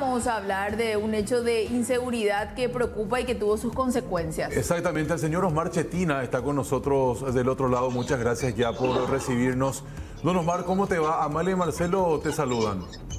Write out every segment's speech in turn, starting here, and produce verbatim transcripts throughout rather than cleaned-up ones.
vamos a hablar de un hecho de inseguridad que preocupa y que tuvo sus consecuencias. Exactamente, el señor Osmar Chetina está con nosotros del otro lado. Muchas gracias ya por recibirnos. Don Osmar, ¿cómo te va? Amalia y Marcelo te saludan.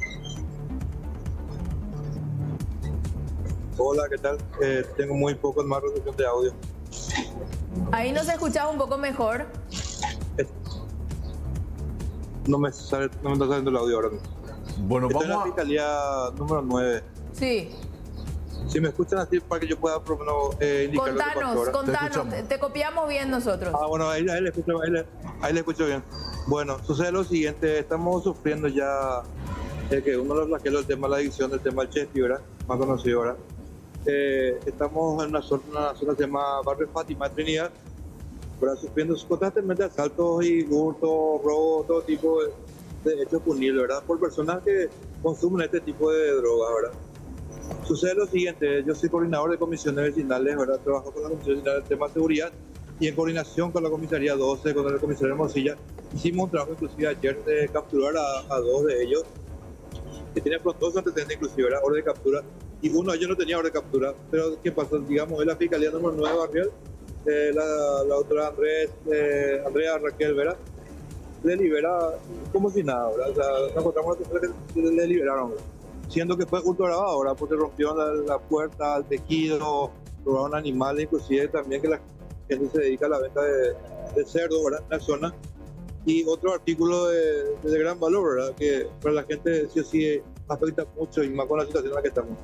Hola, ¿qué tal? Eh, tengo muy poco más reducción de audio. Ahí nos escuchaba un poco mejor. Eh, no, me sale, no me está saliendo el audio ahora mismo. Bueno, Estoy vamos en la a... fiscalía número nueve. Sí. Si me escuchan así para que yo pueda por lo menos eh, indicar lo que pasó Contanos, ahora. contanos, te, te copiamos bien nosotros. Ah, bueno, ahí, ahí, le escucho, ahí, le, ahí le escucho bien. Bueno, sucede lo siguiente, estamos sufriendo ya eh, que uno de los flagelos del tema de la adicción, del tema del Chespi, ¿verdad? Más conocido ahora. Eh, estamos en una zona, una zona que se llama Barrio Fátima, Trinidad, ¿verdad? Sufriendo constantemente asaltos y hurtos, robos, todo tipo de, de hechos punibles, ¿verdad? Por personas que consumen este tipo de drogas, ¿verdad? Sucede lo siguiente, yo soy coordinador de comisiones vecinales, ¿verdad? Trabajo con la comisión vecinal del tema de seguridad y en coordinación con la comisaría doce, con el comisario Hermosilla, hicimos un trabajo inclusive ayer de capturar a, a dos de ellos que tenían dos antecedentes inclusive, ¿verdad? Orden de captura, y uno de ellos no tenía orden de captura, pero ¿qué pasó? Digamos, es la fiscalía número nueve de Barrial, eh, la, la otra Andrés, eh, Andrea Raquel, ¿verdad? Le libera como si nada, ¿verdad? O sea, nos encontramos la persona que le liberaron, ¿verdad? Siendo que fue hurto grabado, ¿verdad? Porque rompieron la, la puerta, el tejido, robaron animales, inclusive también que la gente se dedica a la venta de, de cerdo, ¿verdad? En la zona. Y otro artículo de, de gran valor, ¿verdad? Que para la gente sí o sí afecta mucho y más con la situación en la que estamos.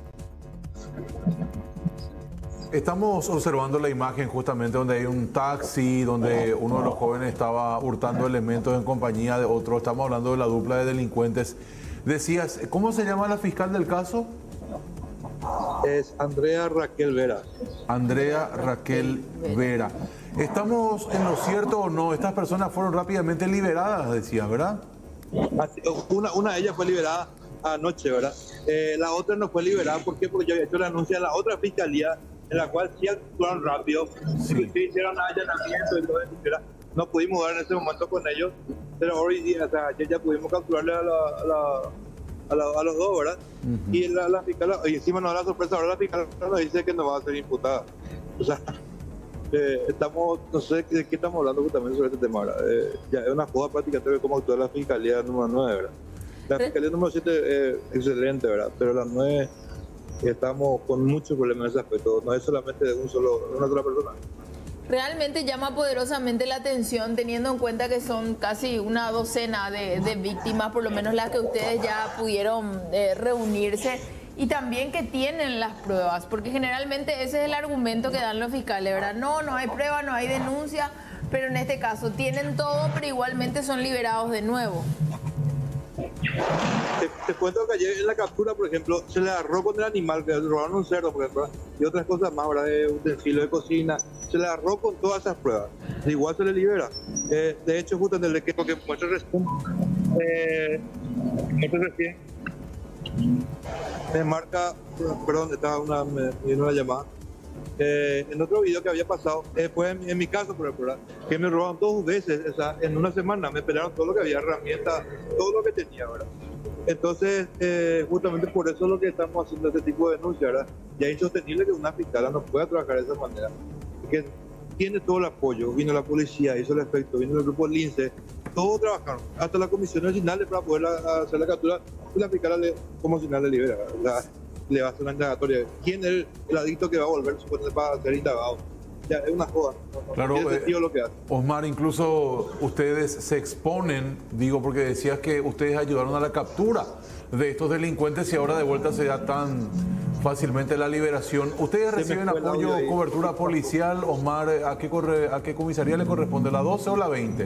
Estamos observando la imagen justamente donde hay un taxi, donde uno de los jóvenes estaba hurtando elementos en compañía de otro. Estamos hablando de la dupla de delincuentes. Decías, ¿cómo se llama la fiscal del caso? Es Andrea Raquel Vera. Andrea Raquel Vera. ¿Estamos en lo cierto o no? Estas personas fueron rápidamente liberadas, decías, ¿verdad? Así, una, una de ellas fue liberada anoche, ¿verdad? Eh, la otra no fue liberada, ¿por qué? Porque yo había hecho la anuncia a la otra fiscalía, en la cual sí actuaron rápido, sí, sí hicieron allanamiento y todo eso, ¿verdad? No pudimos dar en ese momento con ellos, pero hoy día, o sea, ayer ya pudimos capturarle a, la, a, la, a, la, a los dos, ¿verdad? Uh-huh. Y la, la fiscal, y encima nos da la sorpresa, ahora la fiscal nos dice que no va a ser imputada. O sea, eh, estamos, no sé de qué estamos hablando también sobre este tema, ¿verdad? Eh, ya es una joda prácticamente de cómo actúa la fiscalía número nueve, ¿verdad? La fiscalía número siete es eh, excelente, ¿verdad? Pero la nueve estamos con muchos problemas en ese aspecto, no es solamente de un solo, una sola persona. Realmente llama poderosamente la atención teniendo en cuenta que son casi una docena de, de víctimas, por lo menos las que ustedes ya pudieron eh, reunirse, y también que tienen las pruebas, porque generalmente ese es el argumento que dan los fiscales, ¿verdad? No, no hay prueba, no hay denuncia, pero en este caso tienen todo, pero igualmente son liberados de nuevo. Te, te cuento que ayer en la captura, por ejemplo, se le agarró con el animal, que robaron un cerdo, por ejemplo, y otras cosas más, ¿verdad? De utensilios de cocina, se le agarró con todas esas pruebas. Igual se le libera. Eh, de hecho, justo en el que porque muestra recién, eh, muestra recién, me marca, perdón, estaba una, me vino una llamada. Eh, en otro video que había pasado, eh, fue en, en mi caso, por ejemplo, ¿verdad? Que me robaron dos veces, o sea, en una semana me pelearon todo lo que había, herramientas, todo lo que tenía, ¿verdad? Entonces, eh, justamente por eso es lo que estamos haciendo este tipo de denuncias, ¿verdad? Ya es insostenible que una fiscala no pueda trabajar de esa manera, porque tiene todo el apoyo, vino la policía, hizo el efecto, vino el grupo Lince, todos trabajaron, hasta la comisión nacional para poder la, hacer la captura, y la fiscala le, como si nada le libera, ¿verdad? Le va a hacer una indagatoria. ¿Quién es el, el adicto que va a volver supuestamente para ser indagado? Ya, es una joda. No, claro, no eh, lo que hace. Osmar, incluso ustedes se exponen, digo, porque decías que ustedes ayudaron a la captura de estos delincuentes y ahora de vuelta se da tan fácilmente la liberación. ¿Ustedes reciben apoyo, cobertura policial? Osmar, ¿a qué, corre, ¿a qué comisaría le corresponde? ¿La doce o la veinte?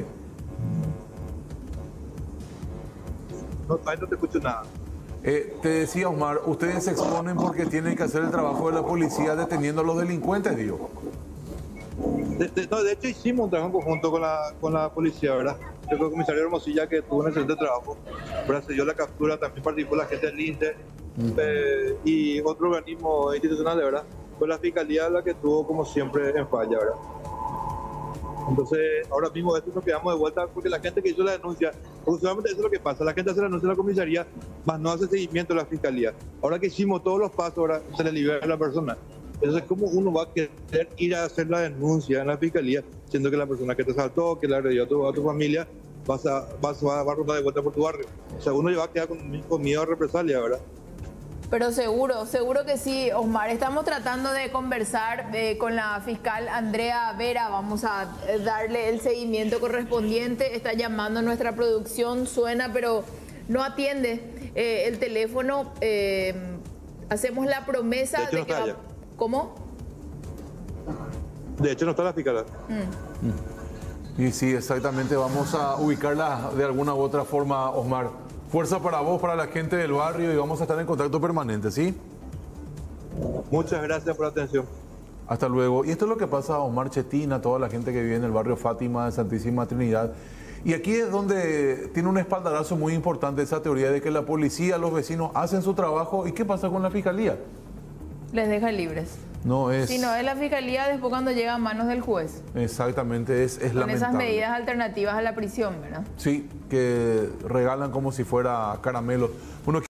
No, ahí no te escucho nada. Eh, te decía, Osmar, ustedes se exponen porque tienen que hacer el trabajo de la policía deteniendo a los delincuentes, digo. De, de, no, de hecho hicimos un trabajo en conjunto con la, con la policía, ¿verdad? El comisario Hermosilla, que tuvo un excelente trabajo, ¿verdad? Se dio la captura, también participó la gente del Lince, uh-huh. eh, y otro organismo institucional, ¿verdad? Fue la fiscalía la que tuvo como siempre en falla, ¿verdad? Entonces, ahora mismo esto nos quedamos de vuelta porque la gente que hizo la denuncia, porque solamente eso es lo que pasa, la gente hace la denuncia en la comisaría, más no hace seguimiento a la fiscalía. Ahora que hicimos todos los pasos, ahora se le libera a la persona. Entonces, ¿cómo uno va a querer ir a hacer la denuncia en la fiscalía, siendo que la persona que te saltó, que le agredió a tu, a tu familia, vas a, vas, va, va a rodar de vuelta por tu barrio? O sea, uno ya va a quedar con, con miedo a represalia, ¿verdad? Pero seguro, seguro que sí, Osmar. Estamos tratando de conversar eh, con la fiscal Andrea Vera. Vamos a eh, darle el seguimiento correspondiente. Está llamando nuestra producción, suena, pero no atiende eh, el teléfono. Eh, hacemos la promesa de, hecho, de no que... está Va... ¿Cómo? De hecho, no está la fiscal. Mm. Y sí, exactamente. Vamos a ubicarla de alguna u otra forma, Osmar. Fuerza para vos, para la gente del barrio, y vamos a estar en contacto permanente, ¿sí? Muchas gracias por la atención. Hasta luego. Y esto es lo que pasa a Osmar Chetina, toda la gente que vive en el barrio Fátima de Santísima Trinidad. Y aquí es donde tiene un espaldarazo muy importante esa teoría de que la policía, los vecinos hacen su trabajo. ¿Y qué pasa con la fiscalía? Les deja libres. No es... Si no es la fiscalía, después cuando llega a manos del juez. Exactamente, es, es con lamentable. esas medidas alternativas a la prisión, ¿verdad? Sí, que regalan como si fuera caramelos. Uno